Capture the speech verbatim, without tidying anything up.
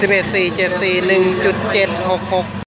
เอ็ดสี่เจ็ดสี่หนึ่งจุดเจ็ดหกหก